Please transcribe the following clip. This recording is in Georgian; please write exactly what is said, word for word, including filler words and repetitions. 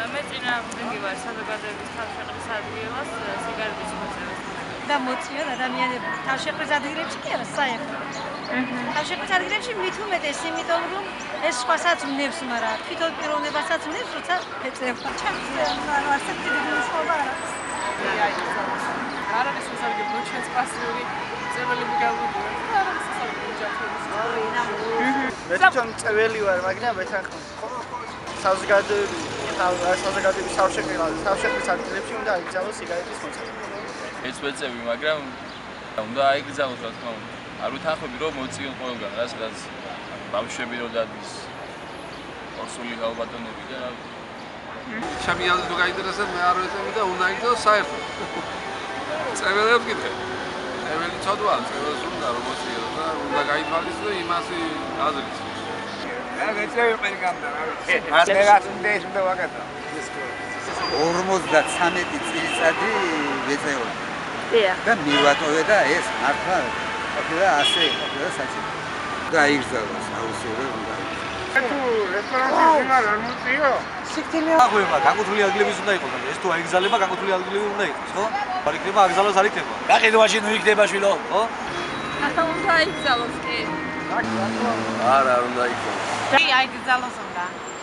მე წინააღმდეგი ვარ საზოგადოების თავშეყრის ადგილას სიგარეტის მოწევას. და მოწიოთ ადამიანები თავშეყრის ადგილებში კი არა საერთოდ. თავშეყრის ადგილებში მით უმეტეს, იმიტომ რომ ეს სხვასაც ვნებს, მაგრამ თვითონ პიროვნებასაც ვნებს, როცა ეწევა. ჩემს ანუ ასეთი დიდი მნიშვნელობა არ აქვს. არ არის სასარგებლო ჩვენს პასიური წეველები გავუდგოთ. არ არის სასარგებლო ჯანმრთელობის. მე თვითონ წეველი ვარ, მაგრამ მე ხახო საზოგადოების საზოგადოების თავშეყრის ადგილებში უნდა აიგზავნოს სიგარეტის მოწევა. ეს ვეწევი, მაგრამ უნდა აიგზავნოს რა თქმა უნდა. არ უთანხმები რომ მოწიონ ყველგან, რა სადაც ბავშვები რო დადის. ორსული გაუბატონები და რა. შაბიალს თუ გაინტერესა მე არ ვეწევი და უნდა აიგზავნოს საერთოდ. წეველებს კიდე. წეველი ცოდვა, წეველს უნდა რომ მოწიოს და უნდა გაითვალისწინო იმასი აზრით. მე ვეწევი ყველგანდა რა ვიცი. მას მე რაც უნდა ის უნდა ვაკეთო. ორმოცდათრამეტი წელიწადი ვეწეოდა. დიახ. და მივატოვე და ეს მართლა ყოფილა ასე ყოფილა საჭირო. და აიგზავნოს აუცილებლად უნდა. თუ რესტორანში ვიმარ არ მოწიო? სიკთილე აღება, განკუთვნილი ადგილების უნდა იყოს, ეს თუ აიგზავნება, განკუთვნილი ადგილები უნდა იყოს, ხო? არ იქნება აგზავნოს არ იქნება. გაყიდო მაშინ ნუ იქნება შვილო, ხო? ახლა უნდა აიგზავნოს კი. არა, არ უნდა აიგზავნოს. კი, აიგზავნოს უნდა.